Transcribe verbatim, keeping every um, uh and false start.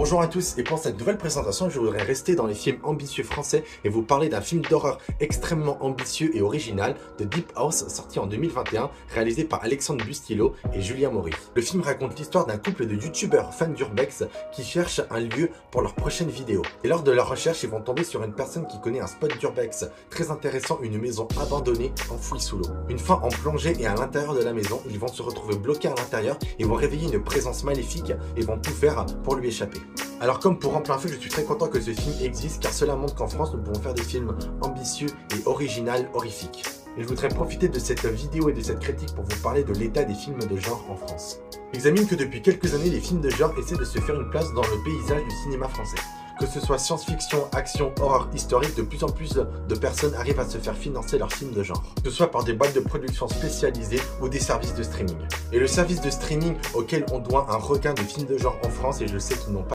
Bonjour à tous, et pour cette nouvelle présentation, je voudrais rester dans les films ambitieux français et vous parler d'un film d'horreur extrêmement ambitieux et original de Deep House, sorti en deux mille vingt et un, réalisé par Alexandre Bustillo et Julien Maury. Le film raconte l'histoire d'un couple de youtubeurs fans d'urbex qui cherchent un lieu pour leur prochaine vidéo. Et lors de leur recherche, ils vont tomber sur une personne qui connaît un spot d'urbex très intéressant, une maison abandonnée enfouie sous l'eau. Une fois en plongée et à l'intérieur de la maison, ils vont se retrouver bloqués à l'intérieur et vont réveiller une présence maléfique et vont tout faire pour lui échapper. Alors comme pour en plein feu, je suis très content que ce film existe car cela montre qu'en France, nous pouvons faire des films ambitieux et originaux, horrifiques. Et je voudrais profiter de cette vidéo et de cette critique pour vous parler de l'état des films de genre en France. J'examine que depuis quelques années, les films de genre essaient de se faire une place dans le paysage du cinéma français. Que ce soit science-fiction, action, horreur, historique, de plus en plus de personnes arrivent à se faire financer leurs films de genre. Que ce soit par des boîtes de production spécialisées ou des services de streaming. Et le service de streaming auquel on doit un regain de films de genre en France, et je sais qu'ils n'ont pas